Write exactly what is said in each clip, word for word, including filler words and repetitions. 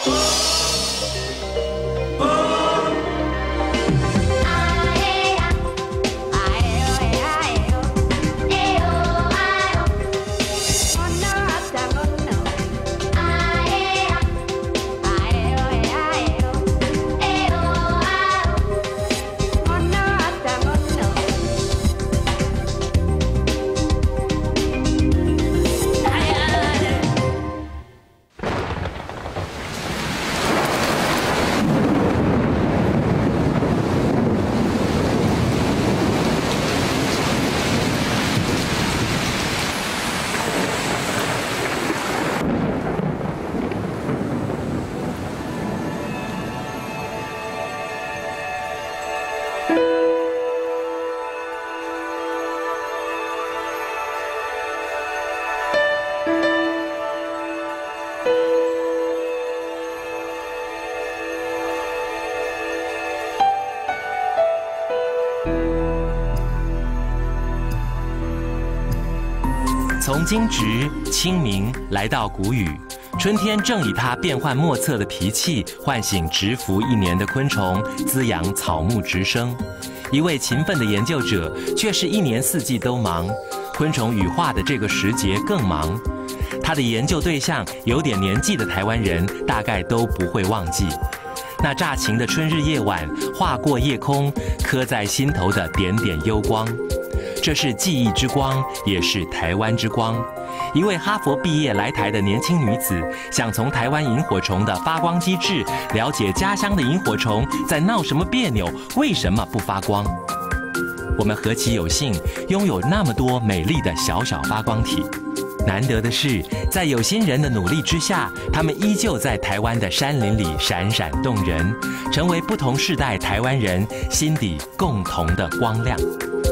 从惊蛰、清明来到谷雨，春天正以它变幻莫测的脾气，唤醒蛰伏一年的昆虫，滋养草木植生。一位勤奋的研究者，却是一年四季都忙，昆虫羽化的这个时节更忙。他的研究对象有点年纪的台湾人，大概都不会忘记那乍晴的春日夜晚，划过夜空，刻在心头的点点幽光。这是记忆之光，也是台湾之光。一位哈佛毕业来台的年轻女子，想从台湾萤火虫的发光机制，了解家乡的萤火虫在闹什么别扭，为什么不发光。我们何其有幸，拥有那么多美丽的小小发光体。难得的是，在有心人的努力之下，他们依旧在台湾的山林里闪闪动人，成为不同世代台湾人心底共同的光亮。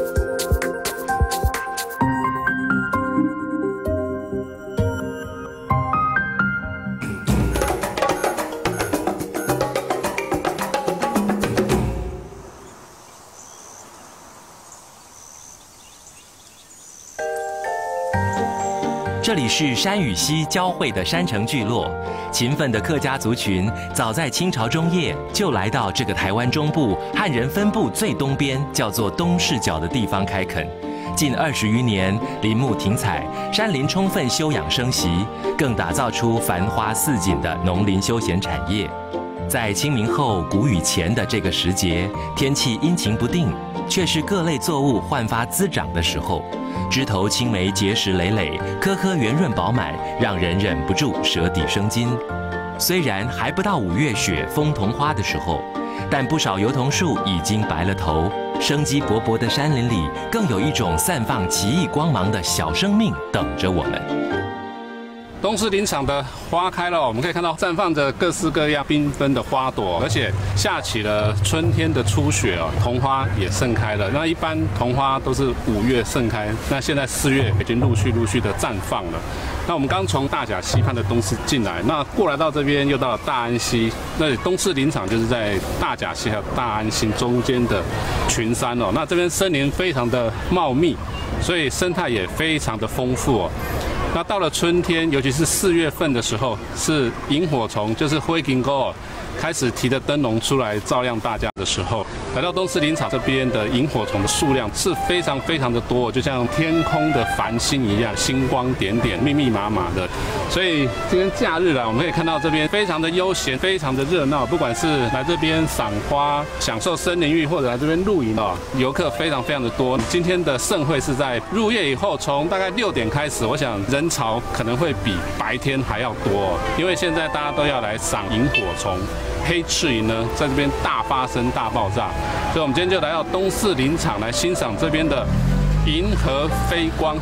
这里是山与溪交汇的山城聚落，勤奋的客家族群早在清朝中叶就来到这个台湾中部汉人分布最东边，叫做东势角的地方开垦。近二十余年，林木停采，山林充分休养生息，更打造出繁花似锦的农林休闲产业。在清明后谷雨前的这个时节，天气阴晴不定，却是各类作物焕发滋长的时候。枝头青梅结实累累，颗颗圆润饱满，让人忍不住舌底生津。虽然还不到五月雪封桐花的时候，但不少油桐树已经白了头。生机勃勃的山林里，更有一种散放奇异光芒的小生命等着我们。 东势林场的花开了，我们可以看到绽放着各式各样缤纷的花朵，而且下起了春天的初雪哦，桐花也盛开了。那一般桐花都是五月盛开，那现在四月已经陆续陆续的绽放了。那我们刚从大甲溪畔的东势进来，那过来到这边又到了大安溪，那东势林场就是在大甲溪还有大安溪中间的群山哦。那这边森林非常的茂密，所以生态也非常的丰富哦。那到了春天，尤其是四月份的时候，是萤火虫，就是灰金钩开始提着灯笼出来照亮大家的时候，来到东势林场这边的萤火虫的数量是非常非常的多，就像天空的繁星一样，星光点点，密密麻麻的。所以今天假日啦，我们可以看到这边非常的悠闲，非常的热闹。不管是来这边赏花、享受森林浴，或者来这边露营哦，游客非常非常的多。今天的盛会是在入夜以后，从大概六点开始，我想人潮可能会比白天还要多，因为现在大家都要来赏萤火虫。黑翅萤呢，在这边大发生、大爆炸，所以我们今天就来到东势林场来欣赏这边的银河飞光。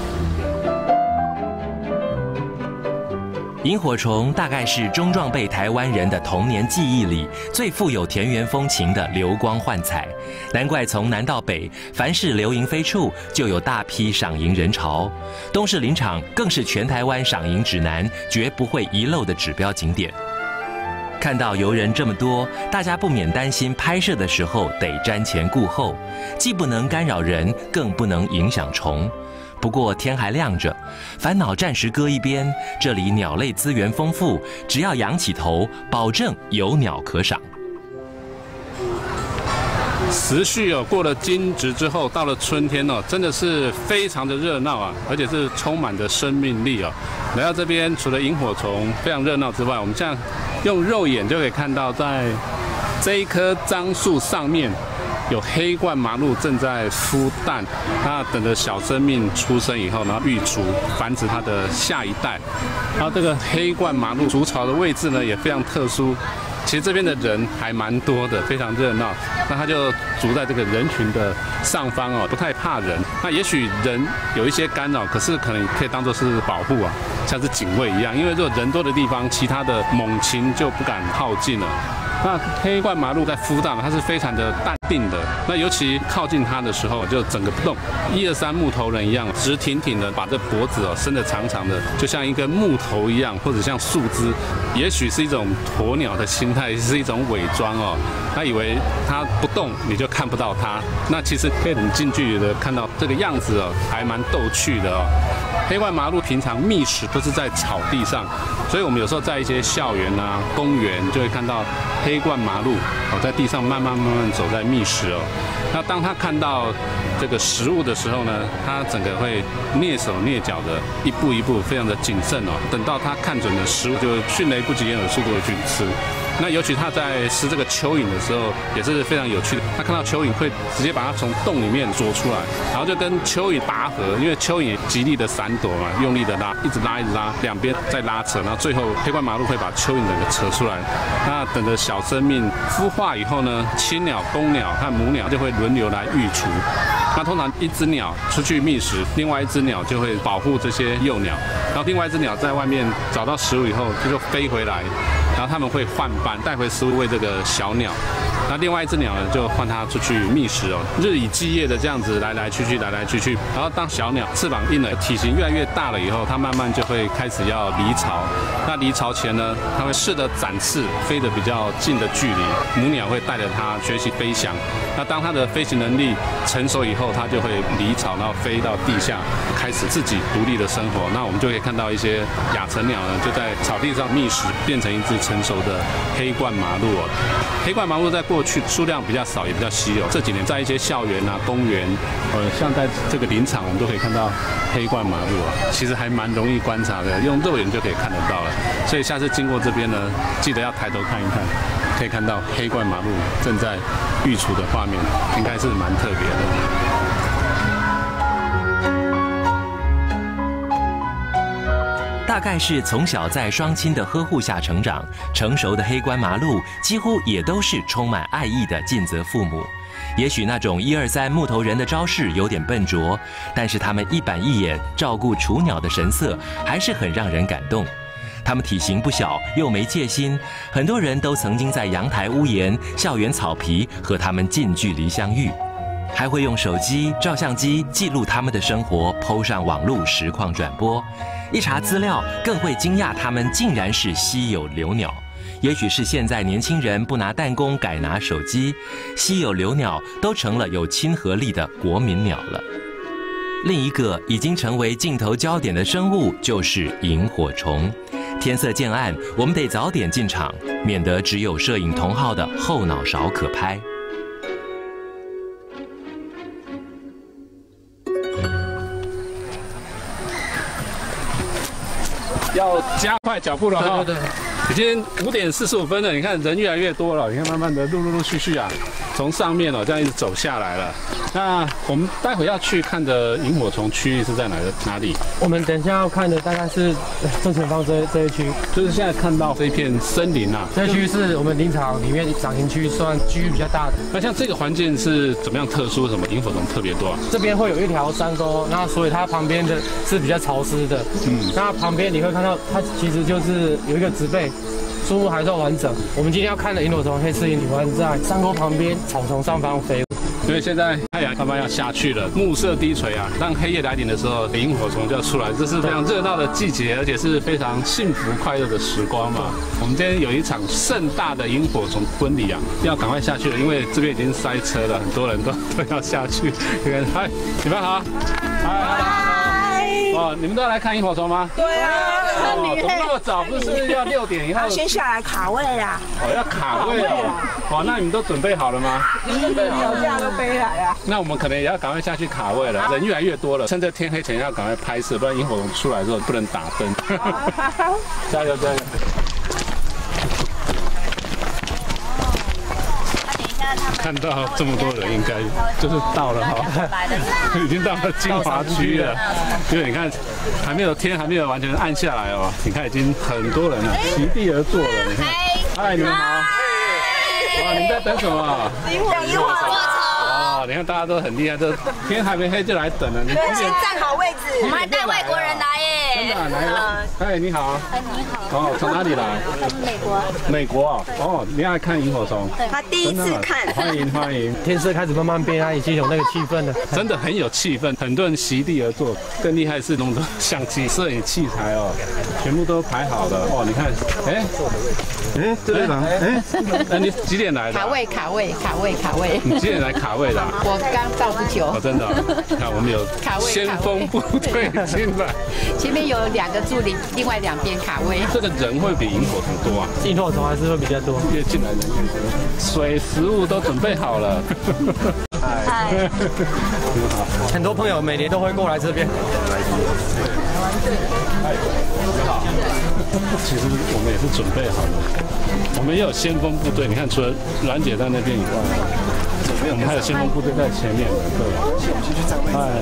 萤火虫大概是中壮辈台湾人的童年记忆里最富有田园风情的流光焕彩，难怪从南到北，凡是流萤飞处，就有大批赏萤人潮。东势林场更是全台湾赏萤指南绝不会遗漏的指标景点。看到游人这么多，大家不免担心拍摄的时候得瞻前顾后，既不能干扰人，更不能影响虫。 不过天还亮着，烦恼暂时搁一边。这里鸟类资源丰富，只要仰起头，保证有鸟可赏。 时序哦，过了惊蛰之后，到了春天哦，真的是非常的热闹啊，而且是充满着生命力哦。来到这边，除了萤火虫非常热闹之外，我们这样用肉眼就可以看到，在这一棵樟树上面有黑冠麻鹭正在孵蛋，那等着小生命出生以后，然后育雏繁殖它的下一代。然后这个黑冠麻鹭筑巢的位置呢也非常特殊。其实这边的人还蛮多的，非常热闹。那他就筑在这个人群的上方哦，不太怕人。那也许人有一些干扰，可是可能可以当作是保护啊，像是警卫一样。因为如果人多的地方，其他的猛禽就不敢靠近了。那黑冠麻鹭在孵蛋，它是非常的淡定的。那尤其靠近它的时候，就整个不动，一二三木头人一样，直挺挺的，把这脖子哦伸得长长的，就像一根木头一样，或者像树枝。也许是一种鸵鸟的心态，是一种伪装哦。他以为它不动，你就看不到它。那其实可以很近距离的看到这个样子哦，还蛮逗趣的哦。黑冠麻鹭平常觅食都是在草地上，所以我们有时候在一些校园啊、公园就会看到黑冠麻鹭哦在地上慢慢慢慢走在觅食哦。那当它看到这个食物的时候呢，它整个会蹑手蹑脚的，一步一步非常的谨慎哦。等到它看准了食物，就迅雷不及掩耳速度的去吃。那尤其他在吃这个蚯蚓的时候，也是非常有趣的。他看到蚯蚓会直接把它从洞里面捉出来，然后就跟蚯蚓拔河，因为蚯蚓极力的闪躲嘛，用力的拉，一直拉一直拉，两边在拉扯，然后最后黑冠麻鹭会把蚯蚓整个扯出来。那等着小生命孵化以后呢，亲鸟、公鸟和母鸟就会轮流来育雏。那通常一只鸟出去觅食，另外一只鸟就会保护这些幼鸟，然后另外一只鸟在外面找到食物以后，它就飞回来。然后他们会换班带回食物喂这个小鸟，那另外一只鸟呢就换它出去觅食哦，日以继夜的这样子来来去去来来去去。然后当小鸟翅膀硬了，体型越来越大了以后，它慢慢就会开始要离巢。那离巢前呢，它会试着展翅，飞得比较近的距离，母鸟会带着它学习飞翔。那当它的飞行能力成熟以后，它就会离巢，然后飞到地下，开始自己独立的生活。那我们就可以看到一些亚成鸟呢，就在草地上觅食，变成一只成熟的黑冠麻鹭哦。黑冠麻鹭在过去数量比较少，也比较稀有。这几年在一些校园啊、公园，呃，像在这个林场，我们都可以看到黑冠麻鹭啊。其实还蛮容易观察的，用肉眼就可以看得到了。所以下次经过这边呢，记得要抬头看一看，可以看到黑冠麻鹭正在育雏的画面，应该是蛮特别的。 大概是从小在双亲的呵护下成长，成熟的黑冠麻鹭几乎也都是充满爱意的尽责父母。也许那种一二三木头人的招式有点笨拙，但是他们一板一眼照顾雏鸟的神色，还是很让人感动。他们体型不小，又没戒心，很多人都曾经在阳台屋檐、校园草皮和他们近距离相遇，还会用手机、照相机记录他们的生活，po上网络实况转播。一查资料，更会惊讶他们竟然是稀有留鸟。也许是现在年轻人不拿弹弓，改拿手机，稀有留鸟都成了有亲和力的国民鸟了。另一个已经成为镜头焦点的生物就是萤火虫。天色渐暗，我们得早点进场，免得只有摄影同好的后脑勺可拍。 要加快脚步了哈！ 对对对， 已经五点四十五分了，你看人越来越多了，你看慢慢的陆陆陆续续啊，从上面哦这样一直走下来了。那我们待会要去看的萤火虫区域是在哪个哪里？ 我们等一下要看的大概是正前方这这一区， 就是现在看到这一片森林啊， 这一区是我们林场里面赏萤区，算区域比较大的。 那像这个环境是怎么样特殊？什么萤火虫特别多啊？ 这边会有一条山沟，那所以它旁边的是比较潮湿的。嗯，那旁边你会看到它其实就是有一个植被。树木还算完整。我们今天要看的萤火虫黑翅萤体湾在山沟旁边草丛上方飞。 因为现在太阳慢慢要下去了，暮色低垂啊，当黑夜来临的时候，萤火虫就要出来，这是非常热闹的季节，而且是非常幸福快乐的时光嘛。我们今天有一场盛大的萤火虫婚礼啊，要赶快下去了，因为这边已经塞车了，很多人都都要下去。你看，嗨，你们好，嗨， 哦，你们都要来看萤火虫吗？ 对啊， 哦，怎么那么早？不是要六点以后？ 先下来卡位啦。 哦，要卡位哦。哇，那你们都准备好了吗？ 准备好，脚架都背来啊。 那我们可能也要赶快下去卡位了，人越来越多了，趁着天黑前要赶快拍摄，不然萤火虫出来之后不能打灯。加油加油！看到这么多人，应该就是到了哈，已经到了精华区了。因为你看，还没有天还没有完全暗下来哦，你看已经很多人了，席地而坐了。你看，嗨，你们好。哇，你们在等什么？ 萤火萤火虫。 哦，你看大家都很厉害，都天还没黑就来等了。你先站好位置。 我们还带外国人来耶。 真的啊，来，嗨，你好。 哎，你好。 哦，从哪里来？ 从美国。 美国啊，哦，你要看萤火虫？ 他第一次看。 欢迎欢迎。 天色开始慢慢变暗，已经有那个气氛了。 真的很有气氛，很多人席地而坐。更厉害是那么多相机、摄影器材哦，全部都排好了。哦，你看，哎，哎，这位吗？哎，那你几点来的？ 卡位，卡位，卡位，卡位。 你几点来卡位的？ 我刚到不久。 哦，真的。看我们有先锋部队进来， 前面有两个助理，另外两边卡位。 这个人会比萤火虫多啊？ 萤火虫还是会比较多， 越进来人越多。水、食物都准备好了。 嗨， 很多朋友每年都会过来这边。 其实我们也是准备好了，我们也有先锋部队。你看，除了阮姐在那边以外，我们还有先锋部队在前面的。对，哎，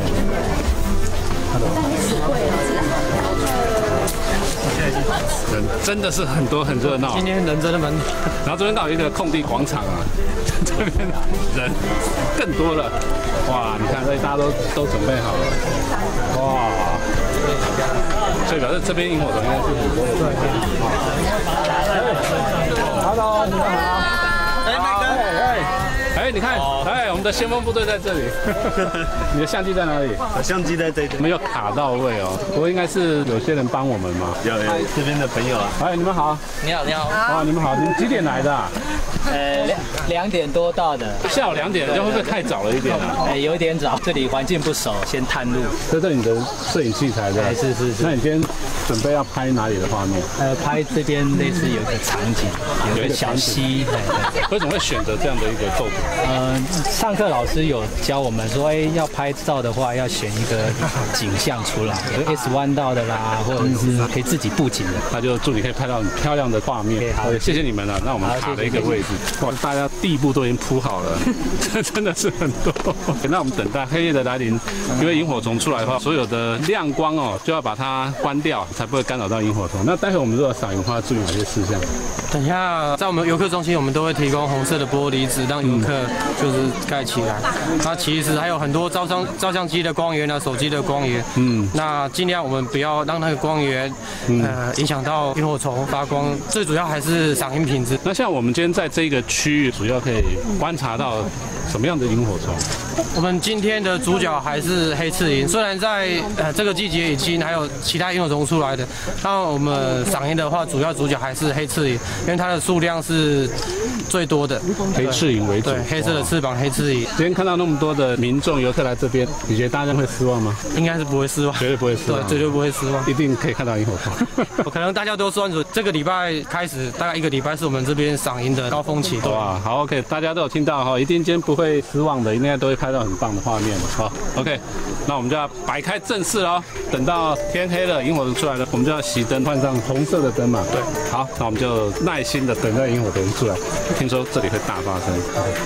人真的是很多，很热闹。 今天人真的蛮…… 然后这边刚好有一个空地广场啊，这边人更多了。哇，你看，所以大家都都准备好了。哇！所以表示这边萤火虫应该是很多的。Hello， 你们好。哎，那个，哎，哎，你看，哎，我们的先锋部队在这里。你的相机在哪里？ 相机在这里。 没有卡到位哦，不过应该是有些人帮我们嘛。 有有这边的朋友啊。 哎，你们好。 你好，你好。 哇，你们好，你们几点来的？ 呃，两两点多到的。 下午两点，这会不会太早了一点啊？ 哎，有点早，这里环境不熟，先探路。 这是你的摄影器材的。 哎，是是是。 那你今天准备要拍哪里的画面？ 呃，拍这边类似有一个场景，有一个小溪。 为什么会选择这样的一个构图？ 呃，上课老师有教我们说，哎，要拍照的话要选一个景象出来，有 S 弯道的啦，或者是可以自己布景的。 那就祝你可以拍到很漂亮的画面。好，谢谢你们了。那我们卡了一个位置。哇，大家地布都已经铺好了，这真的是很多。那我们等待黑夜的来临，因为萤火虫出来的话，所有的亮光哦就要把它关掉，才不会干扰到萤火虫。那待会我们如果赏萤花，注意哪些事项？ 等一下，在我们游客中心，我们都会提供红色的玻璃纸，让游客就是盖起来。那其实还有很多照相照相机的光源啊，手机的光源。嗯，那尽量我们不要让那个光源呃影响到萤火虫发光。最主要还是赏萤品质。 那像我们今天在这个区域，主要可以观察到什么样的萤火虫？ 我们今天的主角还是黑翅萤，虽然在呃这个季节已经还有其他萤火虫出来的，那我们赏萤的话，主要主角还是黑翅萤，因为它的数量是最多的。 黑翅萤为主， 对，黑色的翅膀黑翅萤。 今天看到那么多的民众游客来这边，你觉得大家会失望吗？ 应该是不会失望， 绝对不会失望， 对，绝对不会失望， 一定可以看到萤火虫。 可能大家都算准，这个礼拜开始，大概一个礼拜是我们这边赏萤的高峰期。 哇，好 ，OK， 大家都有听到哈，一定今天不会失望的，应该都会拍到很棒的画面。好 ，OK， 那我们就要摆开阵势喽。等到天黑了，萤火虫出来了，我们就要熄灯，换上红色的灯嘛。对，好，那我们就耐心的等待萤火虫出来。听说这里会大发生。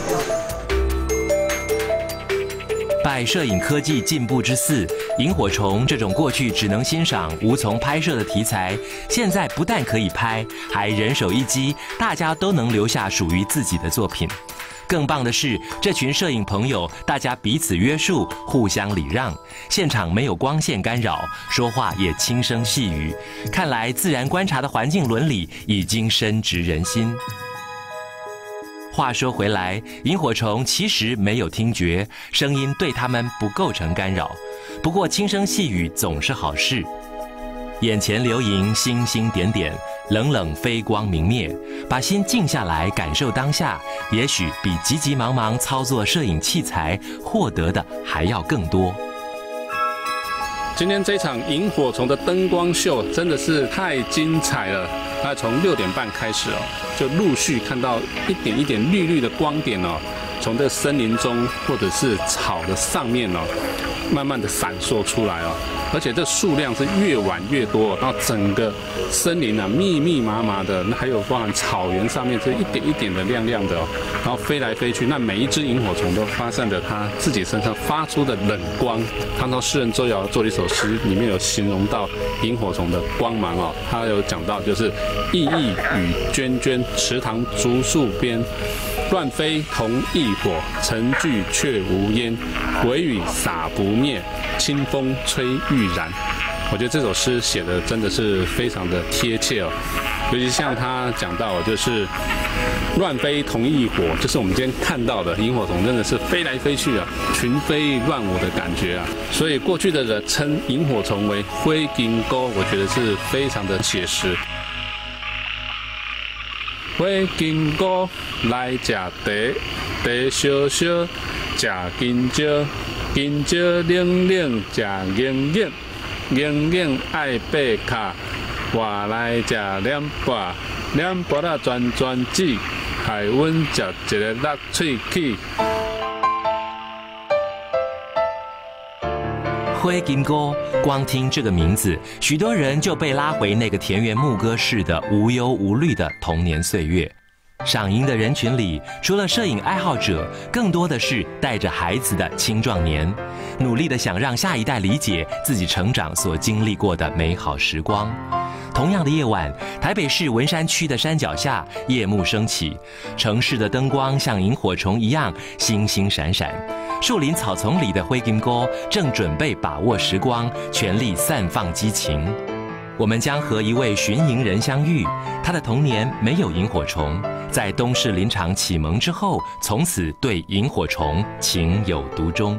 拜摄影科技进步之赐，萤火虫这种过去只能欣赏无从拍摄的题材，现在不但可以拍，还人手一机，大家都能留下属于自己的作品。更棒的是，这群摄影朋友大家彼此约束，互相礼让，现场没有光线干扰，说话也轻声细语。看来自然观察的环境伦理已经深植人心。话说回来，萤火虫其实没有听觉，声音对它们不构成干扰。不过轻声细语总是好事。眼前流萤星星点点，冷冷飞光明灭，把心静下来感受当下，也许比急急忙忙操作摄影器材获得的还要更多。 今天这场萤火虫的灯光秀真的是太精彩了。那从六点半开始哦，就陆续看到一点一点绿绿的光点哦，从这森林中或者是草的上面哦，慢慢的闪烁出来哦。而且这数量是越晚越多，然后整个森林啊密密麻麻的，那还有包含草原上面这一点一点的亮亮的哦，然后飞来飞去，那每一只萤火虫都发散着它自己身上发出的冷光。唐朝诗人周尧做了一首诗，里面有形容到萤火虫的光芒哦，他有讲到就是熠熠与涓涓，池塘竹树边。乱飞同一火，尘聚却无烟。微雨洒不灭，清风吹欲燃。我觉得这首诗写的真的是非常的贴切哦，尤其像他讲到，就是乱飞同一火，就是我们今天看到的萤火虫，真的是飞来飞去啊，群飞乱舞的感觉啊。所以过去的人称萤火虫为火金菇，我觉得是非常的写实。火金菇来吃茶，茶烧烧吃金蕉，金蕉冷冷吃硬硬，硬硬爱爬卡，活来吃两把，两把啊转转子，害阮食一个落喙齿。 火金菇，光听这个名字，许多人就被拉回那个田园牧歌式的无忧无虑的童年岁月。赏萤的人群里，除了摄影爱好者，更多的是带着孩子的青壮年，努力的想让下一代理解自己成长所经历过的美好时光。同样的夜晚，台北市文山区的山脚下，夜幕升起，城市的灯光像萤火虫一样星星闪闪。树林草丛里的火金菇正准备把握时光，全力散放激情。我们将和一位巡萤人相遇，他的童年没有萤火虫，在东势林场启蒙之后，从此对萤火虫情有独钟。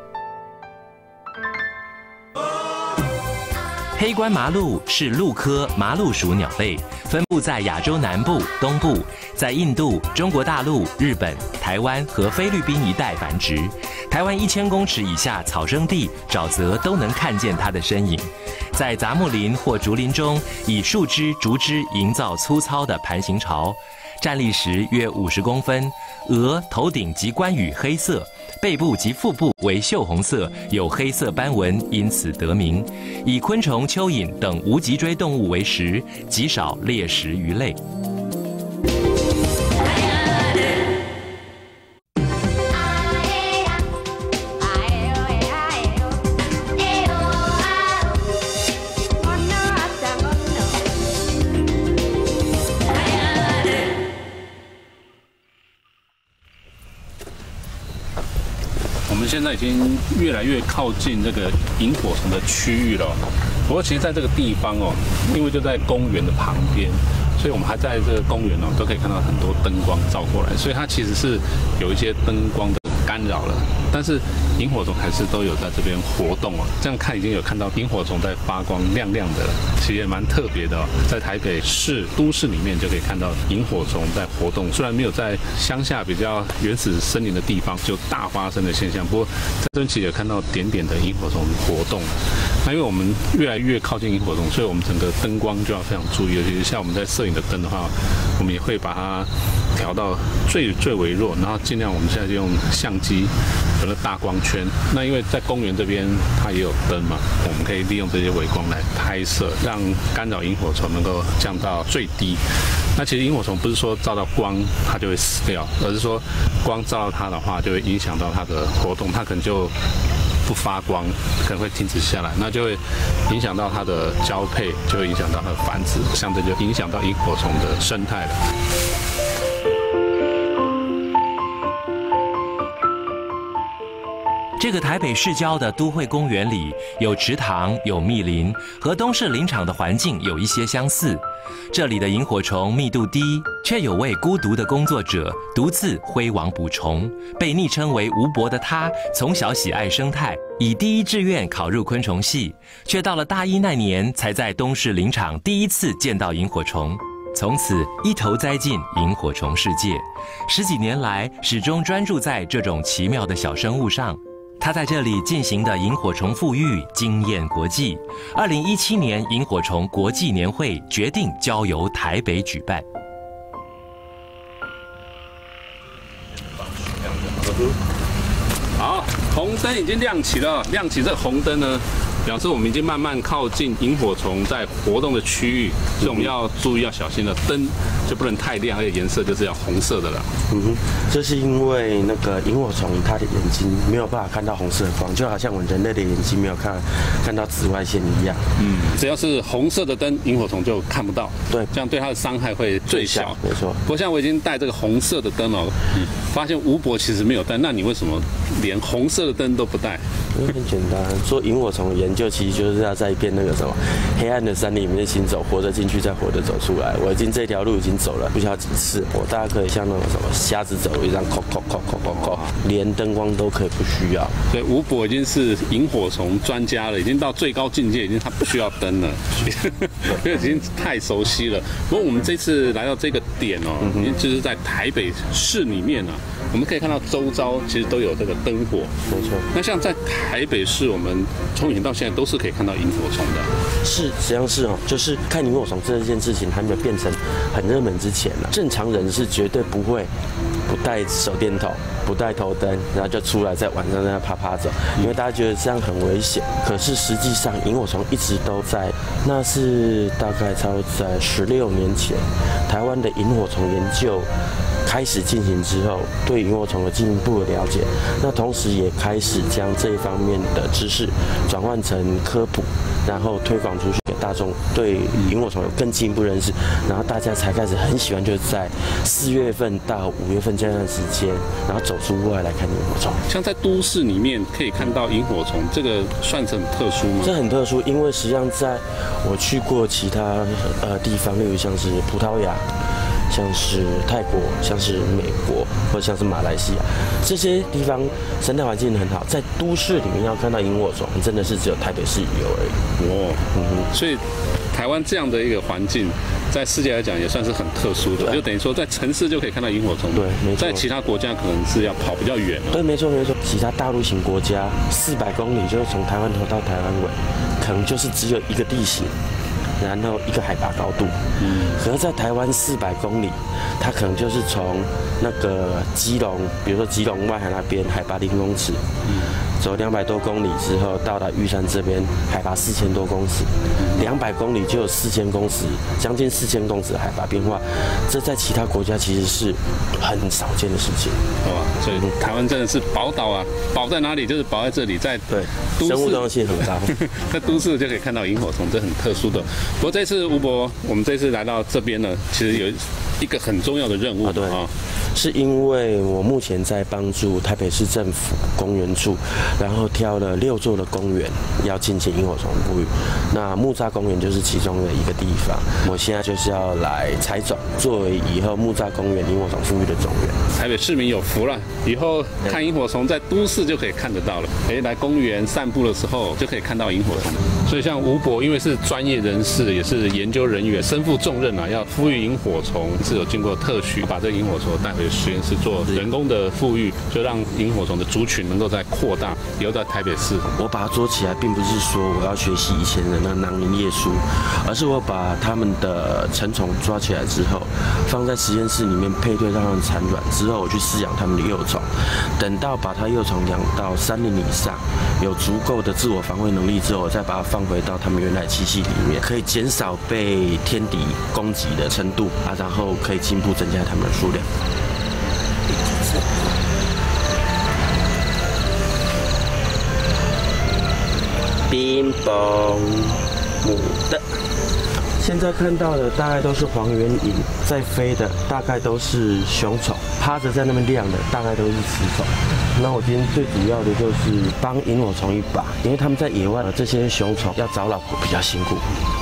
黑冠麻鹭是鹭科麻鹭属鸟类，分布在亚洲南部、东部，在印度、中国大陆、日本、台湾和菲律宾一带繁殖。台湾一千公尺以下草生地、沼泽都能看见它的身影。在杂木林或竹林中，以树枝、竹枝营造粗糙的盘形巢，站立时约五十公分。额、头顶及冠羽黑色，背部及腹部为锈红色，有黑色斑纹，因此得名。以昆虫、蚯蚓等无脊椎动物为食，极少猎食鱼类。 我们现在已经越来越靠近这个萤火虫的区域了。不过，其实在这个地方哦，因为就在公园的旁边，所以我们还在这个公园哦，都可以看到很多灯光照过来，所以它其实是有一些灯光的干扰了。但是萤火虫还是都有在这边活动哦。这样看已经有看到萤火虫在发光，亮亮的，其实也蛮特别的哦。在台北市都市里面就可以看到萤火虫在活动，虽然没有在乡下比较原始森林的地方就大发生的现象，不过在这边其实有看到点点的萤火虫活动。那因为我们越来越靠近萤火虫，所以我们整个灯光就要非常注意，尤其是像我们在摄影的灯的话，我们也会把它调到最最微弱，然后尽量我们现在就用相机有了大光圈。那因为在公园这边它也有灯嘛，我们可以利用这些微光来拍摄，让干扰萤火虫能够降到最低。那其实萤火虫不是说照到光它就会死掉，而是说光照到它的话，就会影响到它的活动，它可能就不发光，可能会停止下来，那就会影响到它的交配，就会影响到它的繁殖，相对就影响到萤火虫的生态了。 这个台北市郊的都会公园里，有池塘，有密林，和东势林场的环境有一些相似。这里的萤火虫密度低，却有位孤独的工作者独自挥网捕虫。被昵称为吴伯的他，从小喜爱生态，以第一志愿考入昆虫系，却到了大一那年，才在东势林场第一次见到萤火虫。从此一头栽进萤火虫世界，十几年来始终专注在这种奇妙的小生物上。 他在这里进行的萤火虫复育惊艳国际。二零一七年萤火虫国际年会决定交由台北举办。 好，红灯已经亮起了，亮起这红灯呢，表示我们已经慢慢靠近萤火虫在活动的区域，所以我们要注意要小心了，灯就不能太亮，而且颜色就是要红色的了。 嗯哼，这是因为那个萤火虫它的眼睛没有办法看到红色的光，就好像我们人类的眼睛没有看看到紫外线一样。 嗯，只要是红色的灯，萤火虫就看不到。 对， 这样对它的伤害会最小。 没错。 不过像我已经带这个红色的灯哦，嗯，发现吴伯其实没有带，那你为什么连红色的灯都不带？ 因为很简单，做萤火虫的研究其实就是要在一片那个什么黑暗的山里面行走，活着进去再活着走出来。我已经这条路已经走了不知道几次，我大概可以像那种什么瞎子走一样，扣扣扣扣扣扣，连灯光都可以不需要。 所以吴伯已经是萤火虫专家了，已经到最高境界，已经他不需要灯了，因为已经太熟悉了。不过我们这次来到这个点哦，已经就是在台北市里面啊。我们可以看到周遭其实都有这个灯火， 没错。 那像在台北市，我们从以前到现在都是可以看到萤火虫的。 是，实际上是哦，就是看萤火虫这件事情还没有变成很热门之前呢，正常人是绝对不会不带手电筒、不带头灯，然后就出来在晚上在那啪啪走，因为大家觉得这样很危险。可是实际上，萤火虫一直都在，那是大概差不多在十六年前，台湾的萤火虫研究开始进行之后，对萤火虫有进一步的了解，那同时也开始将这一方面的知识转换成科普，然后推广出去给大众，对萤火虫有更进一步认识，然后大家才开始很喜欢，就是在四月份到五月份这段时间，然后走出户外来看萤火虫。 像在都市里面可以看到萤火虫，这个算是很特殊吗？ 这很特殊，因为实际上在我去过其他呃地方，例如像是葡萄牙。像是泰国、像是美国或者像是马来西亚这些地方，生态环境很好，在都市里面要看到萤火虫，真的是只有台北市有而已。 哦，嗯哼，所以台湾这样的一个环境，在世界来讲也算是很特殊的，就等于说在城市就可以看到萤火虫。 对，没错。 在其他国家可能是要跑比较远。 对，没错没错。其他大陆型国家四百公里就是从台湾头到台湾尾，可能就是只有一个地形。然后一个海拔高度，嗯，可是在台湾四百公里，它可能就是从那个基隆，比如说基隆外海那边海拔零公尺，嗯，走两百多公里之后到达玉山这边海拔四千多公尺，两百公里就有四千公尺，将近四千公尺的海拔变化，这在其他国家其实是很少见的事情。 哇，所以台湾真的是宝岛啊！宝在哪里？就是宝在这里，在对生物多样性很高， 在都市就可以看到萤火虫，这很特殊的。不过这次吴伯，我们这次来到这边呢，其实有一个很重要的任务啊， 对啊，是因为我目前在帮助台北市政府公园处，然后挑了六座的公园要进行萤火虫复育，那木栅公园就是其中的一个地方，我现在就是要来采种，作为以后木栅公园萤火虫复育的种源。 台北市民有福了，以后看萤火虫在都市就可以看得到了。哎，来公园散步的时候就可以看到萤火虫。所以像吴伯，因为是专业人士，也是研究人员，身负重任啊，要复育萤火虫是有经过特许，把这个萤火虫带回实验室做人工的复育，就让萤火虫的族群能够再扩大，以后在台北市。 我把它做起来，并不是说我要学习以前的那囊林叶书，而是我把它们的成虫抓起来之后，放在实验室里面配对让它们产卵之后，我去饲养它们的幼虫，等到把它幼虫养到三年以上，有足够的自我防卫能力之后，我再把它放回到它们原来栖息里面，可以减少被天敌攻击的程度啊，然后可以进一步增加它们的数量。冰崩母的，现在看到的大概都是黄缘萤，在飞的大概都是雄虫，趴着在那边亮的大概都是雌虫。那我今天最主要的就是帮萤火虫一把，因为他们在野外这些雄虫要找老婆比较辛苦。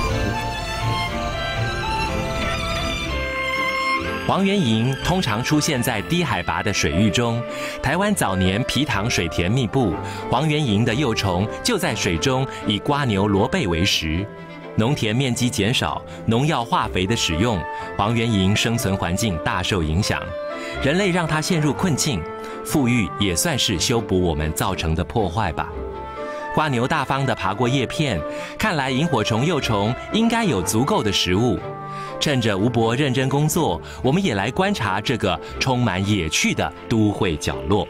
黄缘萤通常出现在低海拔的水域中。台湾早年埤塘水田密布，黄缘萤的幼虫就在水中以瓜牛螺贝为食。 农田面积减少，农药化肥的使用，黄缘蝇生存环境大受影响。人类让它陷入困境，富裕也算是修补我们造成的破坏吧。瓜牛大方地爬过叶片，看来萤火虫幼虫应该有足够的食物。趁着吴伯认真工作，我们也来观察这个充满野趣的都会角落。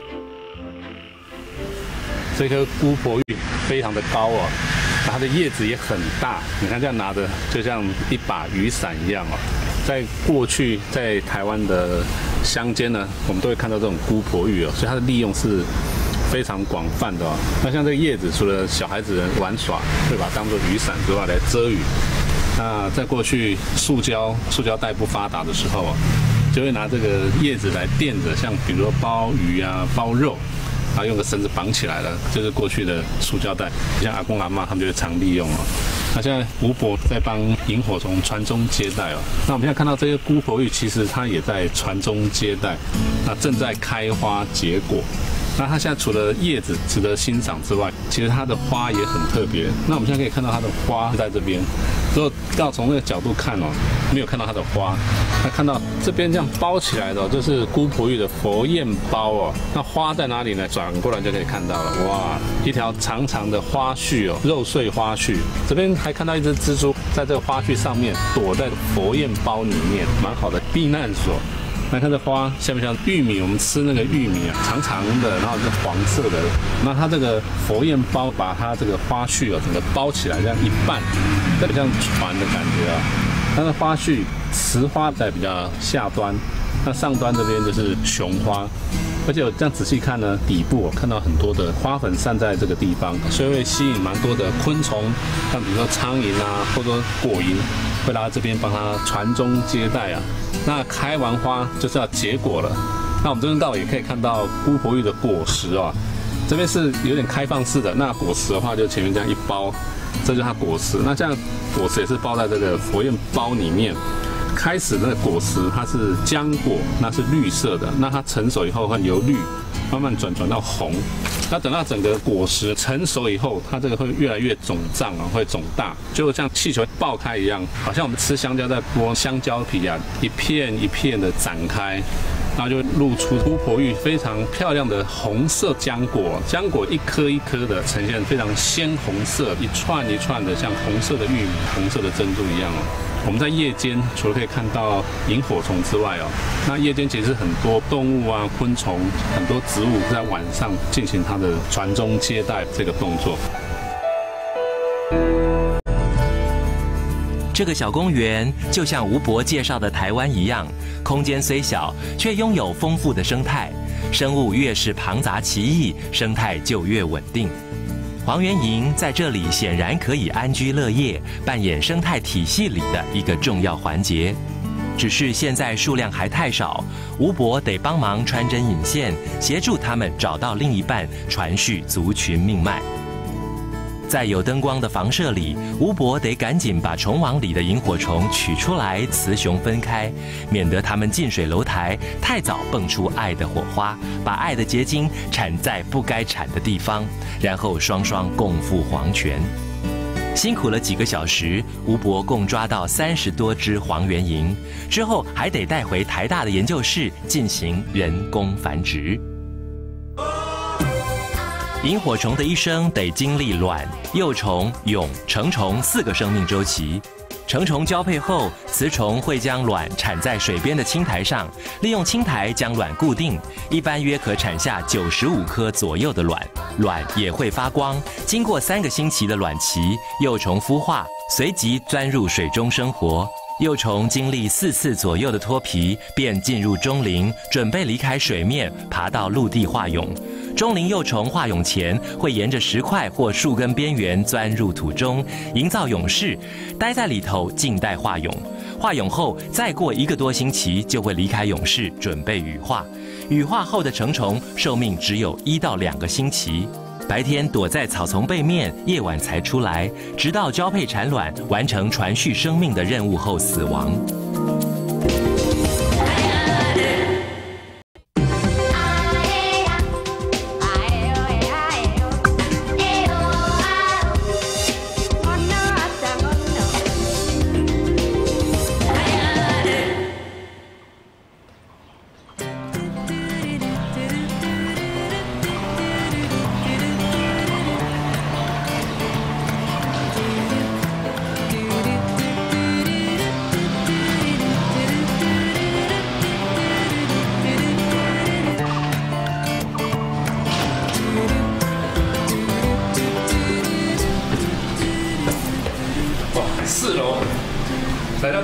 这棵姑婆芋非常的高哦，它的叶子也很大，你看这样拿的就像一把雨伞一样哦。在过去，在台湾的乡间呢，我们都会看到这种姑婆芋哦，所以它的利用是非常广泛的哦。那像这个叶子，除了小孩子玩耍会把它当做雨伞之外来遮雨，那在过去塑胶塑胶袋不发达的时候，就会拿这个叶子来垫着，像比如说包鱼啊、包肉，然后用个绳子绑起来了，就是过去的塑胶袋。像阿公阿嬷他们就会常利用哦。那现在吴伯在帮萤火虫传宗接代哦。那我们现在看到这个姑婆芋，其实它也在传宗接代，那正在开花结果。那它现在除了叶子值得欣赏之外，其实它的花也很特别。那我们现在可以看到它的花在这边，如果要从那个角度看哦，没有看到它的花。那看到这边这样包起来的、哦，这是姑婆芋的佛宴包哦。那花在哪里呢？转过来就可以看到了。哇，一条长长的花絮哦，肉穗花絮。这边还看到一只蜘蛛在这个花絮上面躲在佛宴包里面，蛮好的避难所。那看这花像不像玉米？我们吃那个玉米啊，长长的，然后是黄色的。那它这个佛宴包把它这个花絮啊整个包起来，这样一半，这比较像船的感觉啊。它的花絮雌花在比较下端，那上端这边就是雄花。而且我这样仔细看呢，底部我看到很多的花粉散在这个地方，所以会吸引蛮多的昆虫，像比如说苍蝇啊，或者说果蝇，会来到这边帮它传宗接代啊。那开完花就是要结果了。那我们这边到也可以看到姑婆芋的果实哦，这边是有点开放式的。那果实的话，就前面这样一包，这就是它果实。那这样果实也是包在这个佛宴包里面。开始那个果实它是浆果，那是绿色的。那它成熟以后会由绿慢慢转转到红。那等到整个果实成熟以后，它这个会越来越肿胀啊，会肿大，就像气球爆开一样，好像我们吃香蕉在剥香蕉皮啊，一片一片的展开。然后就露出姑婆芋非常漂亮的红色浆果，浆果一颗一颗的呈现非常鲜红色，一串一串的像红色的玉米、红色的珍珠一样哦。我们在夜间除了可以看到萤火虫之外哦，那夜间其实很多动物啊、昆虫、很多植物在晚上进行它的传宗接代这个动作。 这个小公园就像吴伯介绍的台湾一样，空间虽小，却拥有丰富的生态。生物越是庞杂奇异，生态就越稳定。黄缘蝇在这里显然可以安居乐业，扮演生态体系里的一个重要环节。只是现在数量还太少，吴伯得帮忙穿针引线，协助他们找到另一半，传续族群命脉。在有灯光的房舍里，吴伯得赶紧把虫网里的萤火虫取出来，雌雄分开，免得它们近水楼台，太早蹦出爱的火花，把爱的结晶产在不该产的地方，然后双双共赴黄泉。辛苦了几个小时，吴伯共抓到三十多只黄缘蝇，之后还得带回台大的研究室进行人工繁殖。萤火虫的一生得经历卵、幼虫、蛹、成虫四个生命周期。成虫交配后，雌虫会将卵产在水边的青苔上，利用青苔将卵固定，一般约可产下九十五颗左右的卵。卵也会发光。经过三个星期的卵期，幼虫孵化，随即钻入水中生活。幼虫经历四次左右的脱皮，便进入中龄，准备离开水面，爬到陆地化蛹。中龄幼虫化蛹前，会沿着石块或树根边缘钻入土中，营造蛹室，待在里头静待化蛹。化蛹后，再过一个多星期就会离开蛹室，准备羽化。羽化后的成虫寿命只有一到两个星期。白天躲在草丛背面，夜晚才出来，直到交配产卵，完成传续生命的任务后死亡。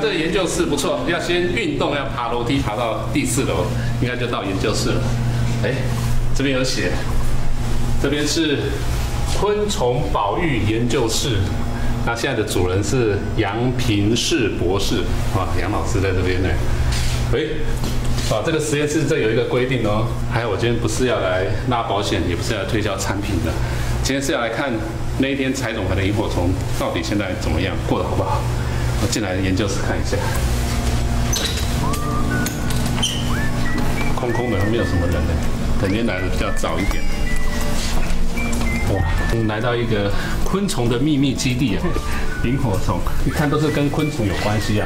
这个研究室不错，要先运动，要爬楼梯爬到第四楼，应该就到研究室了。哎，这边有写，这边是昆虫保育研究室。那现在的主人是杨平世博士，哇，杨老师在这边呢。哎，哇，这个实验室这有一个规定哦，还有我今天不是要来拉保险，也不是要来推销产品的，今天是要来看那一天采种回的萤火虫到底现在怎么样，过得好不好？我进来研究室看一下，空空的，没有什么人呢，肯定来的比较早一点。哇，我们来到一个昆虫的秘密基地啊，萤火虫，一看都是跟昆虫有关系啊。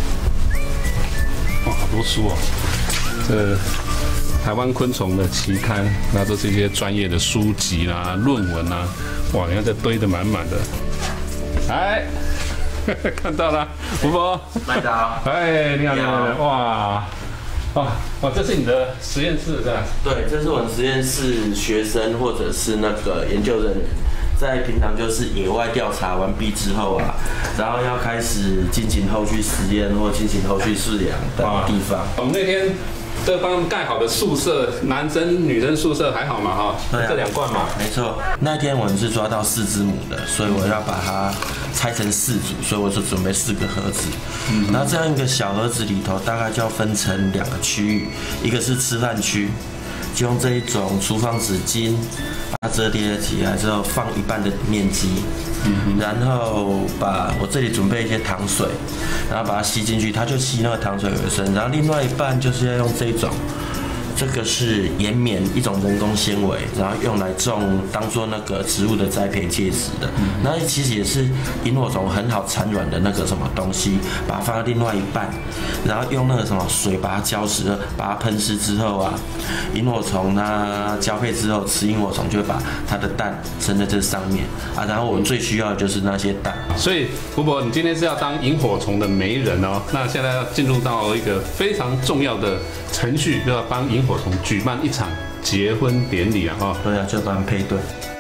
哇，好多书哦，这台湾昆虫的期刊，那都是一些专业的书籍啦、论文啦。哇，你看这堆得满满的。哎，看到了，吴伯， 麦导， 哎，你好，你好，哇。哇哇，这是你的实验室是吧？ 对，这是我们实验室学生或者是那个研究人员，在平常就是野外调查完毕之后啊，然后要开始进行后续实验或进行后续饲养的地方。 我们那天这帮盖好的宿舍，男生女生宿舍还好嘛哈？对、啊，这两罐嘛。 没错，那天我们是抓到四只母的，所以我要把它拆成四组，所以我是准备四个盒子。嗯，然后这样一个小盒子里头，大概就要分成两个区域，一个是吃饭区，就用这一种厨房纸巾把它折叠起来之后，放一半的面积。嗯，然后把我这里准备一些糖水，然后把它吸进去，它就吸那个糖水为生。然后另外一半就是要用这一种，这个是岩棉，一种人工纤维，然后用来种当做那个植物的栽培介质的。那其实也是萤火虫很好产卵的那个什么东西，把它放到另外一半，然后用那个什么水把它浇湿，把它喷湿之后啊，萤火虫它交配之后吃萤火虫就会把它的蛋生在这上面啊。然后我们最需要的就是那些蛋。 所以吴伯，你今天是要当萤火虫的媒人哦。那现在要进入到一个非常重要的程序，就要帮萤火虫举办一场结婚典礼啊！哈， 对啊，就帮他配对。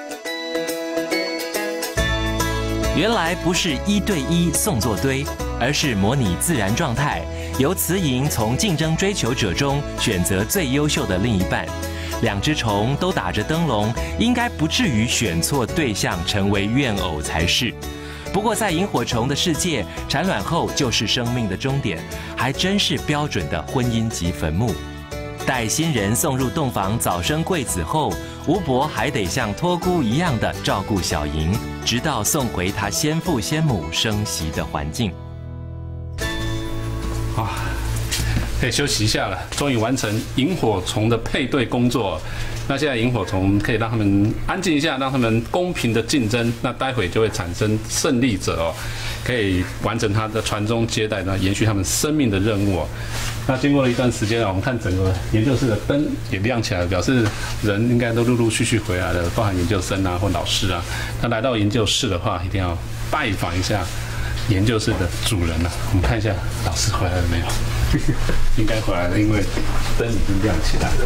原来不是一对一送作堆，而是模拟自然状态，由雌蝇从竞争追求者中选择最优秀的另一半。两只虫都打着灯笼，应该不至于选错对象成为怨偶才是。不过在萤火虫的世界，产卵后就是生命的终点，还真是标准的婚姻及坟墓。待新人送入洞房早生贵子后，吴伯还得像托孤一样的照顾小萤，直到送回他先父先母生息的环境。 啊，可以休息一下了，终于完成萤火虫的配对工作。那现在萤火虫可以让他们安静一下，让他们公平的竞争。那待会就会产生胜利者哦，可以完成他的传宗接代，呢，延续他们生命的任务哦。那经过了一段时间啊，我们看整个研究室的灯也亮起来了，表示人应该都陆陆续续回来了，包含研究生啊或老师啊。那来到研究室的话，一定要拜访一下研究室的主人啊。我们看一下老师回来了没有？应该回来了，因为灯已经亮起来了。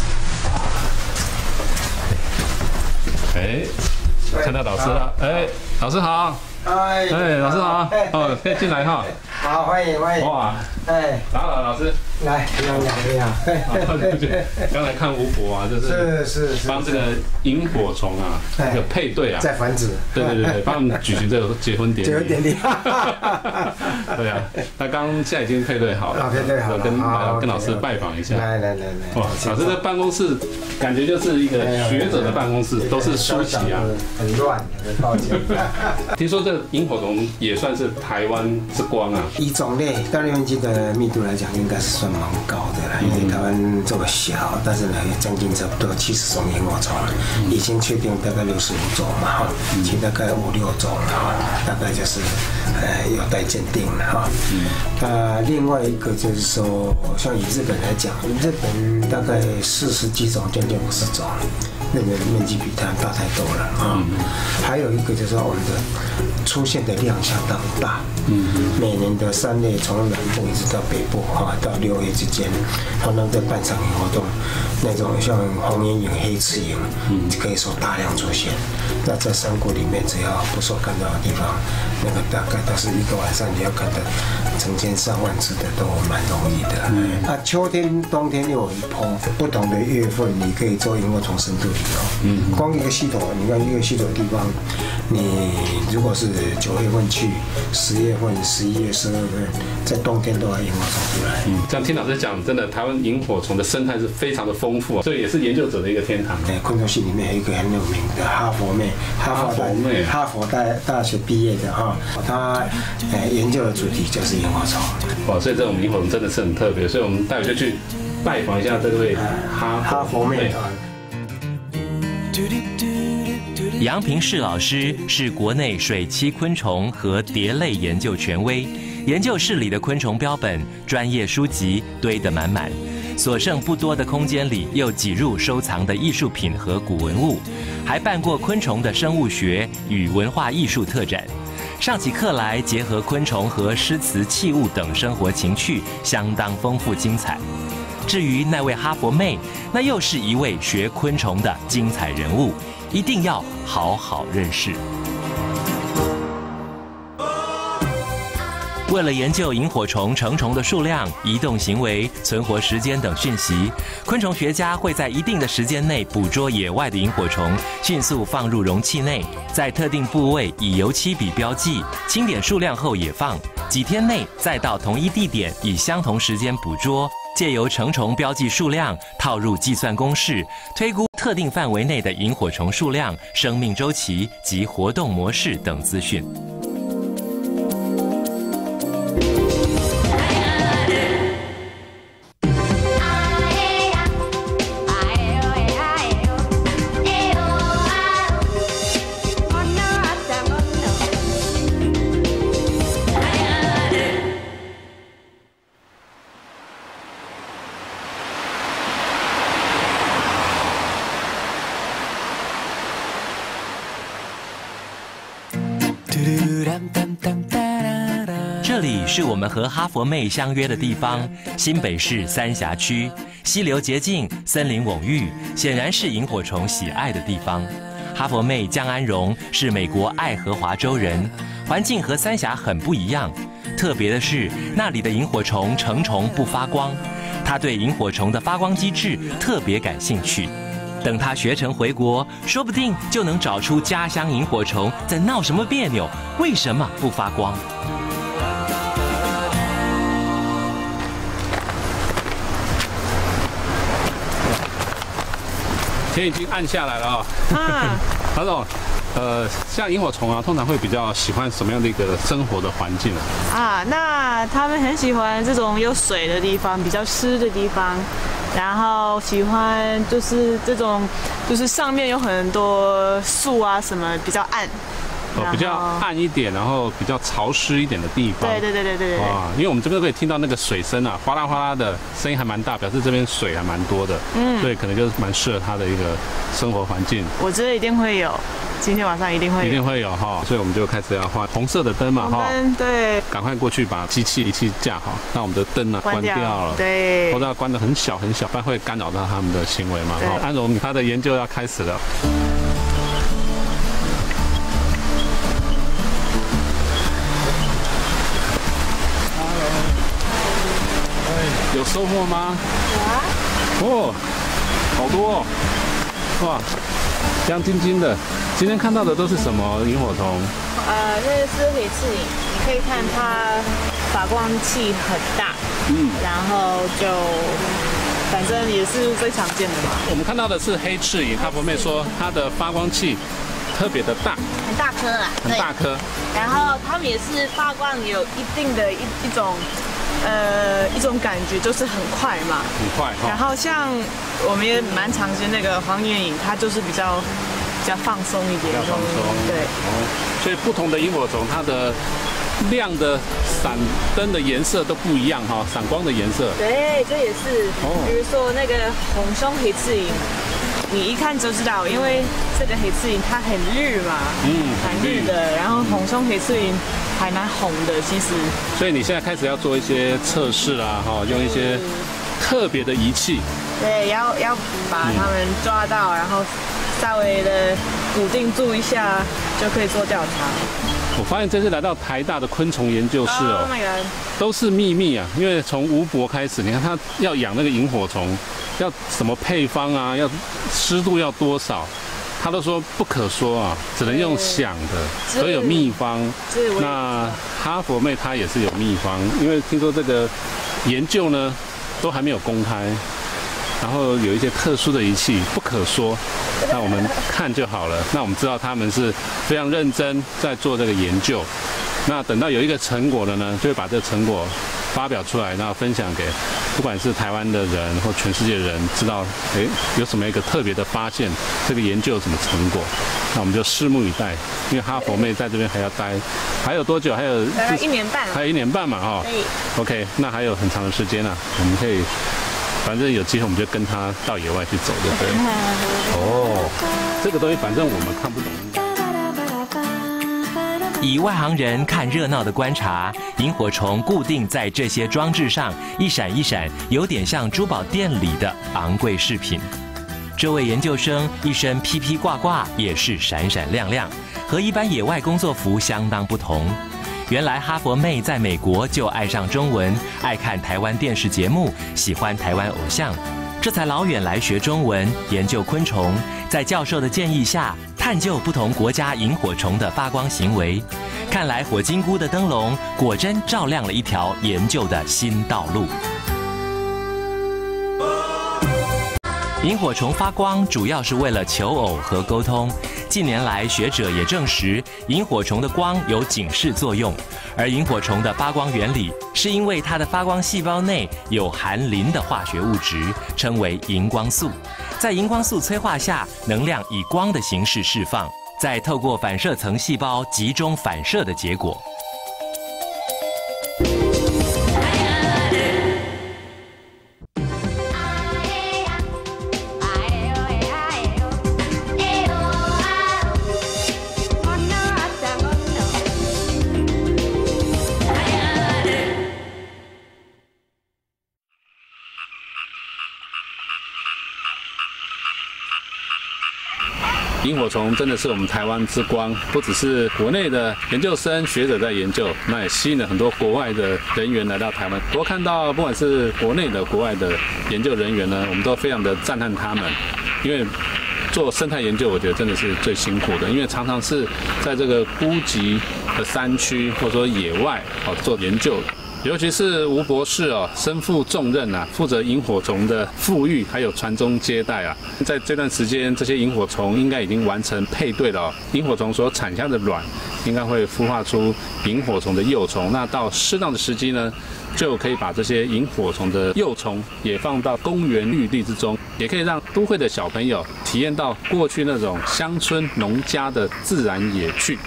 哎，看到老师了，哎，老师好。 哎， 哎，老师好，哦，可以进来哈。 好，欢迎欢迎。 哇， 哎， 打扰老师。 来，你好，你好。 刚才看吴伯啊，就是是是帮这个萤火虫啊，这个配对啊， 在繁殖。 对对对对，帮他们举行这个结婚典礼。 结婚典礼。 对啊，他刚现在已经配对好了， 配对好了， 跟跟老师拜访一下。 来来来来。 哇，老师的办公室感觉就是一个学者的办公室，都是书籍啊， 很乱，很抱歉。 听说这萤火虫也算是台湾之光啊。 以种类大面积的密度来讲，应该是算蛮高的了。因为台湾这么小，但是呢，将近差不多七十种萤火虫，已经确定大概六十五种嘛，哈，其大概五六种哈，大概就是呃有待鉴定了哈。那另外一个就是说，像以日本来讲，日本大概四十几种，将近五十种。那个面积比它大太多了啊！嗯、还有一个就是说我们的出现的量相当大，嗯、每年的三月从南部一直到北部啊，到六月之间，常常在办赏萤活动，那种像红眼萤、黑翅萤，嗯、可以说大量出现。那在山谷里面，只要不受干扰的地方， 那个大概都是一个晚上你要看的成千上万次的都蛮容易的。嗯、啊，秋天、冬天又有一波不同的月份，你可以做萤火虫深度旅游。嗯，光一个系统，你看一个系统的地方，你如果是九月份去，十月份、十一月、十二月，在冬天都要萤火虫出来。 嗯，这样听老师讲，真的台湾萤火虫的生态是非常的丰富，所以也是研究者的一个天堂。 哎，昆虫系里面有一个很有名的哈佛妹，哈佛大哈佛大大学毕业的哈，她呃研究的主题就是萤火虫。 哇，所以这种萤火虫真的是很特别，所以我们待会就去拜访一下这位哈哈佛妹。 杨平世老师是国内水栖昆虫和蝶类研究权威，研究室里的昆虫标本、专业书籍堆得满满，所剩不多的空间里又挤入收藏的艺术品和古文物，还办过昆虫的生物学与文化艺术特展。上起课来，结合昆虫和诗词器物等生活情趣，相当丰富精彩。至于那位哈佛妹，那又是一位学昆虫的精彩人物，一定要好好认识。为了研究萤火虫成虫的数量、移动行为、存活时间等讯息，昆虫学家会在一定的时间内捕捉野外的萤火虫，迅速放入容器内，在特定部位以油漆笔标记，清点数量后野放，几天内再到同一地点以相同时间捕捉，借由成虫标记数量套入计算公式，推估特定范围内的萤火虫数量、生命周期及活动模式等资讯。这里是我们和哈佛妹相约的地方，新北市三峡区，溪流洁净，森林蓊郁，显然是萤火虫喜爱的地方。哈佛妹江安蓉是美国爱荷华州人，环境和三峡很不一样。特别的是，那里的萤火虫成虫不发光，她对萤火虫的发光机制特别感兴趣。等他学成回国，说不定就能找出家乡萤火虫在闹什么别扭，为什么不发光。 天已经暗下来了啊、哦！啊，何总，呃，像萤火虫啊，通常会比较喜欢什么样的一个生活的环境啊？ 啊，那他们很喜欢这种有水的地方，比较湿的地方。然后喜欢就是这种，就是上面有很多树啊什么，比较暗， 哦，比较暗一点，然后比较潮湿一点的地方。 对对对对对对。 哇，因为我们这边可以听到那个水声啊，哗啦哗啦的声音还蛮大，表示这边水还蛮多的。嗯，所以可能就是蛮适合它的一个生活环境。 我觉得一定会有。今天晚上一定会有， 一定会有哈，所以我们就开始要换红色的灯嘛哈， 对， 赶快过去把机器仪器架好，让我们的灯呢关掉了， 对， 都要关得很小很小，不然会干扰到他们的行为嘛哈。安蓉她的研究要开始了。有收获吗？有啊。哦，好多哦，哇。亮晶晶的，今天看到的都是什么萤火虫？ 呃，这是黑翅萤，你可以看它发光器很大，嗯，然后就反正也是最常见的嘛。 我们看到的是黑翅萤，哈佛妹说它的发光器特别的大， 很大颗啊， 很大颗。 然后它们也是发光有一定的一一种。呃，一种感觉就是很快嘛， 很快。 然后像我们也蛮常见那个黄缘萤，它就是比较比较放松一点， 比较放松。 对。 哦，所以不同的萤火虫，它的亮的闪灯的颜色都不一样哈，闪光的颜色。 对，这也是。哦。比如说那个红胸黑翅萤，你一看就知道，因为这个黑翅萤它很绿嘛，嗯，很绿的，然后红胸黑翅萤还蛮红的，其实。 所以你现在开始要做一些测试啦，哈，用一些特别的仪器。 对，要要把它们抓到，然后稍微的固定住一下，就可以做调查。 我发现这次来到台大的昆虫研究室哦， Oh my god， 都是秘密啊！因为从吴伯开始，你看他要养那个萤火虫，要什么配方啊，要湿度要多少，他都说不可说啊，只能用想的，都有秘方。那哈佛妹她也是有秘方，因为听说这个研究呢都还没有公开。然后有一些特殊的仪器不可说，那我们看就好了。那我们知道他们是非常认真在做这个研究。那等到有一个成果了呢，就会把这个成果发表出来，然后分享给不管是台湾的人或全世界的人，知道哎有什么一个特别的发现，这个研究有什么成果。那我们就拭目以待，因为哈佛妹在这边还要待，还有多久？还有大概一年半， 还有一年半嘛，哈。OK， 那还有很长的时间啊，我们可以。反正有机会我们就跟他到野外去走，对不对？哦，这个东西反正我们看不懂。 以外行人看热闹的观察，萤火虫固定在这些装置上，一闪一闪，有点像珠宝店里的昂贵饰品。这位研究生一身披披挂挂，也是闪闪亮亮，和一般野外工作服相当不同。原来哈佛妹在美国就爱上中文，爱看台湾电视节目，喜欢台湾偶像，这才老远来学中文，研究昆虫。在教授的建议下，探究不同国家萤火虫的发光行为。看来火金菇的灯笼果真照亮了一条研究的新道路。萤火虫发光主要是为了求偶和沟通。近年来，学者也证实，萤火虫的光有警示作用，而萤火虫的发光原理是因为它的发光细胞内有含磷的化学物质，称为荧光素。在荧光素催化下，能量以光的形式释放，再透过反射层细胞集中反射的结果。 萤火虫真的是我们台湾之光，不只是国内的研究生学者在研究，那也吸引了很多国外的人员来到台湾。我看到不管是国内的、国外的研究人员呢，我们都非常的赞叹他们，因为做生态研究，我觉得真的是最辛苦的，因为常常是在这个孤寂的山区或者说野外哦做研究。尤其是吴博士哦，身负重任啊，负责萤火虫的复育还有传宗接代啊。在这段时间，这些萤火虫应该已经完成配对了哦。萤火虫所产下的卵，应该会孵化出萤火虫的幼虫。那到适当的时机呢，就可以把这些萤火虫的幼虫也放到公园绿地之中，也可以让都会的小朋友体验到过去那种乡村农家的自然野趣。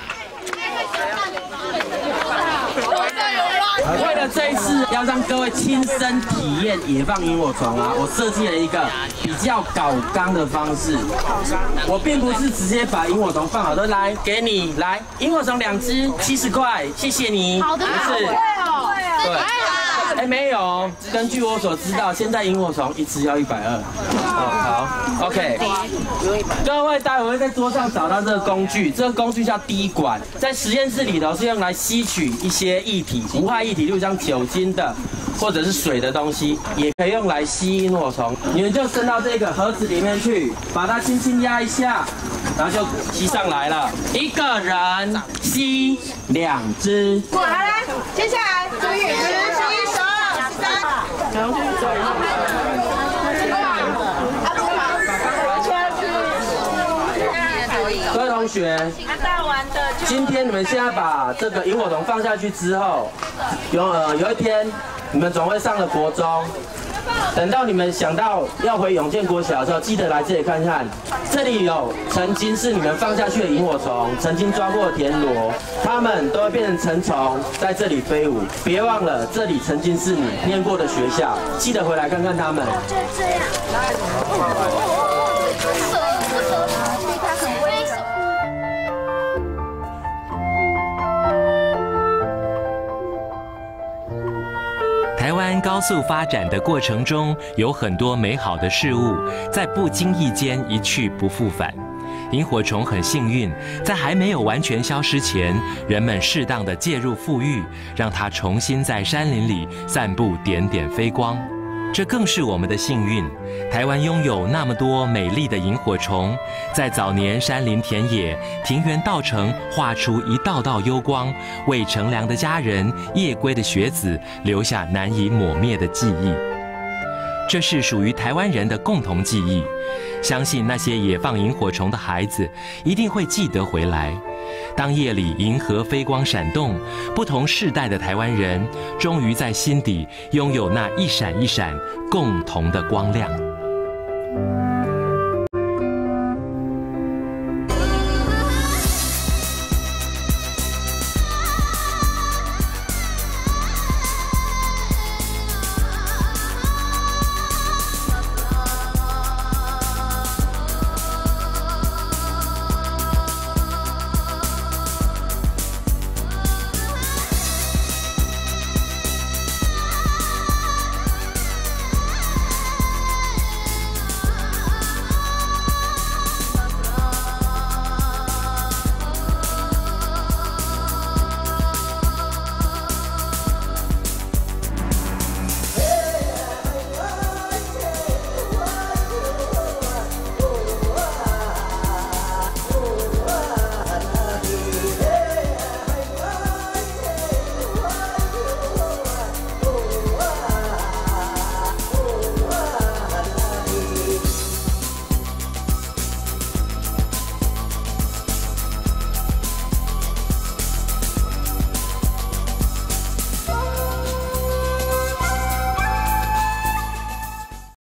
为了这一次要让各位亲身体验野放萤火虫啊，我设计了一个比较搞纲的方式。我并不是直接把萤火虫放好的，来给你来，萤火虫两只七十块，谢谢你。好的，不是，对。哎，没有。根据我所知道，现在萤火虫一只要一百二。哦，好 ，OK。各位，待会会在桌上找到这个工具，这个工具叫滴管，在实验室里头是用来吸取一些液体、无害液体，例如像酒精的或者是水的东西，也可以用来吸萤火虫。你们就伸到这个盒子里面去，把它轻轻压一下，然后就吸上来了。一个人吸两只。 好来，接下来注意，十、十一、十二、十三，然后继续走。 各位同学，今天你们现在把这个萤火虫放下去之后，有呃有一天你们总会上了国中。等到你们想到要回永建国小的时候，记得来这里看看，这里有曾经是你们放下去的萤火虫，曾经抓过的田螺，它们都会变成成虫，在这里飞舞。别忘了，这里曾经是你念过的学校，记得回来看看它们。 就这样。 台湾高速发展的过程中，有很多美好的事物，在不经意间一去不复返。 萤火虫很幸运，在还没有完全消失前，人们适当的介入复育，让它重新在山林里散布点点飞光。这更是我们的幸运。台湾拥有那么多美丽的萤火虫，在早年山林田野、庭园道城画出一道道幽光，为乘凉的家人、夜归的学子留下难以抹灭的记忆。这是属于台湾人的共同记忆，相信那些野放萤火虫的孩子一定会记得回来。当夜里银河飞光闪动，不同世代的台湾人终于在心底拥有那一闪一闪共同的光亮。